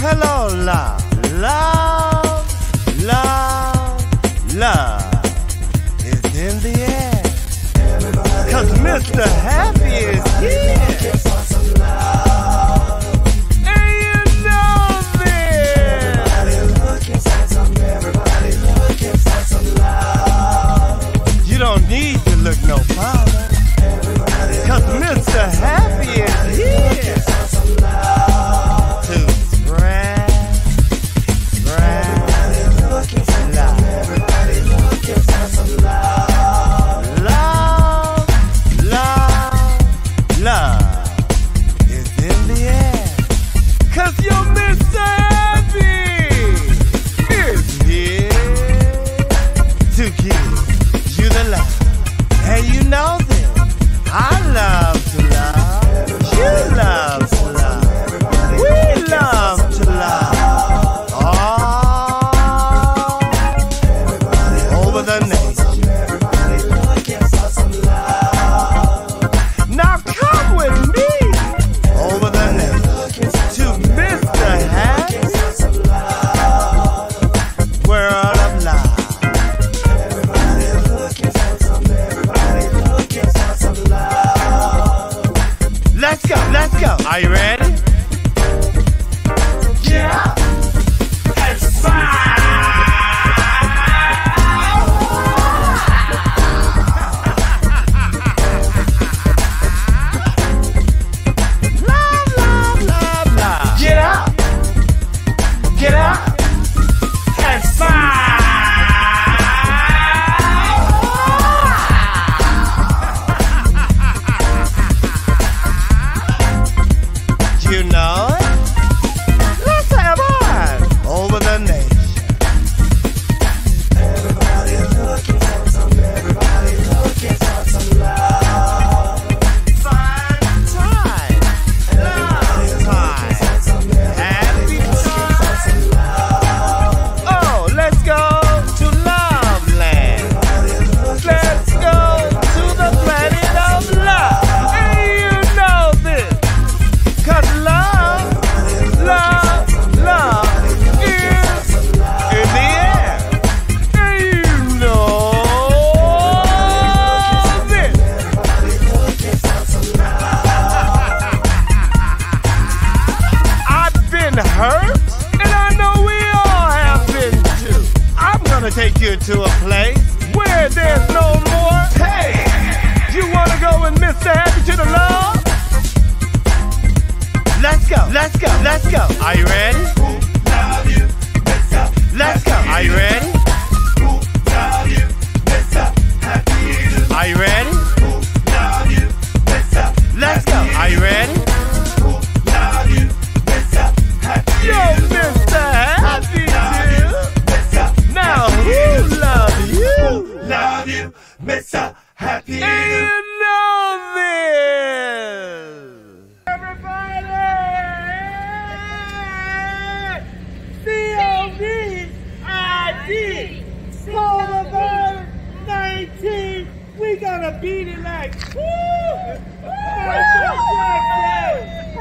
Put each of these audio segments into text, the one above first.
Hello, love. Love, love, love is in the air. 'Cause Mr. Happy is here. And you know this. Everybody looking for some love. You don't need to look no farther. 'Cause Mr. Happy is here. To spread love. Everybody looking for some love. Love, love, love is in the air. 'Cause your Mr. Happy is here to give you the love. And you know this, I love to love, you love to love, we love to love. All over the nation. Now come with me over the nation to Mr. Happy World of Love. Let's go, let's go. Are you ready? Yeah. It's fine. Love, love, love, love. Get up. Get up. It's fine. You know it? Let's have fun over the nation. Everybody looking for some love. Fun time. Love time. Happy time. Oh, let's go to Love Land. Let's go to the planet of love. And you know this. 'Cause love, love, love is in the air. And you know this. I've been hurt, and I know we all have been too. I'm gonna take you to a place where there's no more pain. You wanna go with Mr. Happy to the love? Let's go, let's go, let's go. Are you ready? Love you, Mr. Let's go. Are you ready? Love you, Mr. Happy. Are you ready? Love you, Mr. Let's go. Are you ready? Love you, Mr. Happy. Yo, Mr. Happy, now who love you? Love you, Mr. Happy. And you know this. Everybody! COVID-19! COVID-19! We gonna beat it like woo! Michael Jackson!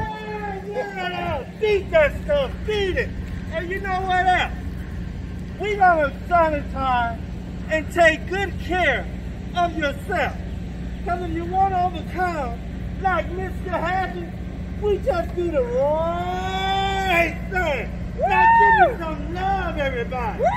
Beat that stuff, beat it! And you know what else? We gonna sanitize and take good care of yourself. Because if you want to overcome like Mr. Happy, we just do the right thing. Now give me some love, everybody. Ready?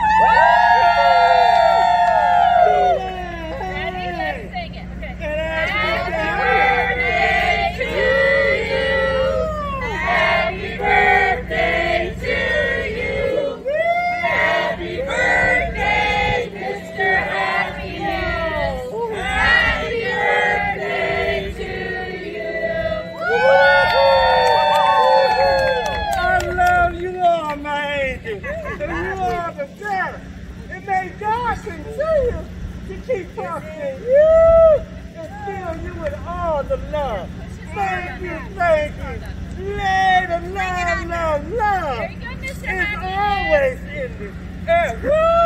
Let's sing it. Okay. Happy birthday to you. Happy birthday to you. Happy birthday, Mr. Happiness. Happy birthday to you. I love you all, my angels. And you are the best. And may God continue to keep prospering you and fill you with all the love. Thank you, thank you. Love, love, love, love. Very good, Mr. It's Happy. always in this air. Woo!